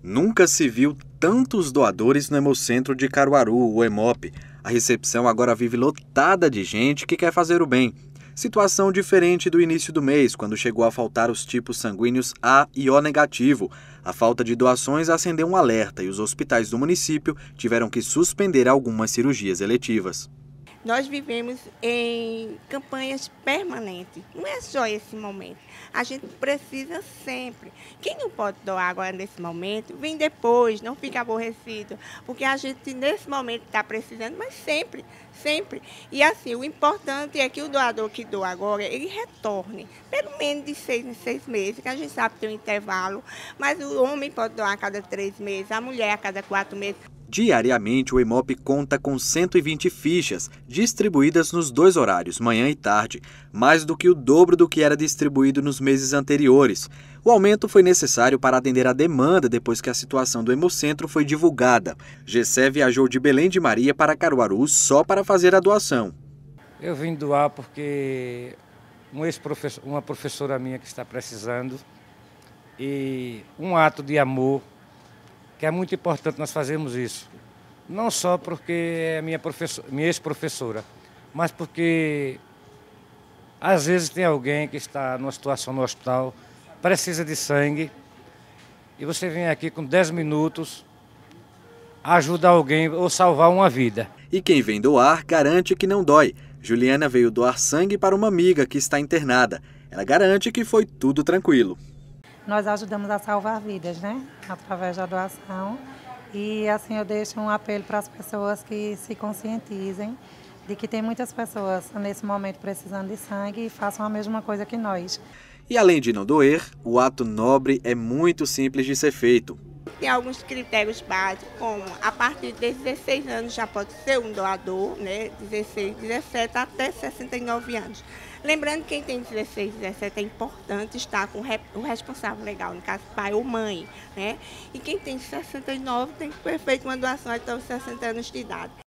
Nunca se viu tantos doadores no Hemocentro de Caruaru, o Hemop. A recepção agora vive lotada de gente que quer fazer o bem. Situação diferente do início do mês, quando chegou a faltar os tipos sanguíneos A e O negativo. A falta de doações acendeu um alerta e os hospitais do município tiveram que suspender algumas cirurgias eletivas. Nós vivemos em campanhas permanentes, não é só esse momento. A gente precisa sempre. Quem não pode doar agora nesse momento, vem depois, não fica aborrecido, porque a gente nesse momento está precisando, mas sempre, sempre. E assim, o importante é que o doador que doa agora, ele retorne, pelo menos de 6 em 6 meses, que a gente sabe que tem um intervalo, mas o homem pode doar a cada 3 meses, a mulher a cada 4 meses. Diariamente, o Hemop conta com 120 fichas, distribuídas nos 2 horários, manhã e tarde, mais do que o dobro do que era distribuído nos meses anteriores. O aumento foi necessário para atender a demanda depois que a situação do Hemocentro foi divulgada. Gessé viajou de Belém de Maria para Caruaru só para fazer a doação. Eu vim doar porque uma professora minha que está precisando e um ato de amor, que é muito importante nós fazermos isso. Não só porque é minha ex-professora, mas porque às vezes tem alguém que está numa situação no hospital, precisa de sangue, e você vem aqui com 10 minutos, ajuda alguém ou salvar uma vida. E quem vem doar garante que não dói. Juliana veio doar sangue para uma amiga que está internada. Ela garante que foi tudo tranquilo. Nós ajudamos a salvar vidas, né? Através da doação. E assim eu deixo um apelo para as pessoas que se conscientizem de que tem muitas pessoas nesse momento precisando de sangue e façam a mesma coisa que nós. E além de não doer, o ato nobre é muito simples de ser feito. Tem alguns critérios básicos, como a partir de 16 anos já pode ser um doador, né? 16, 17 até 69 anos. Lembrando que quem tem 16, 17 é importante estar com o responsável legal, no caso pai ou mãe, né? E quem tem 69 tem que ter feito uma doação até os 60 anos de idade.